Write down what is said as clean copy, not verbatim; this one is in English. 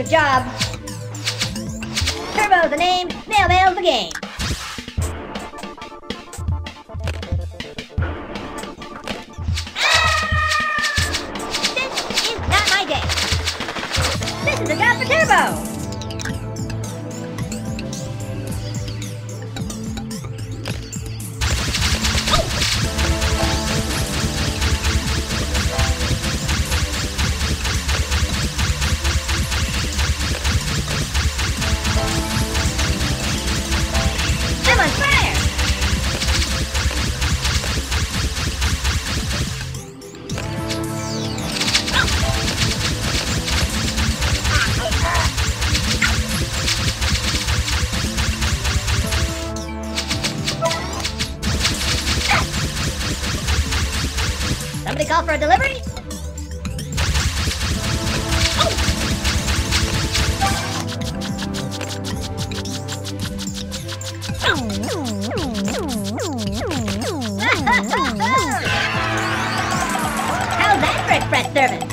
job. Turbo's the name, Snail Mail's the game. This is not my day. This is a job for Turbo. I'm on fire! Somebody call for a delivery? How's that for express service?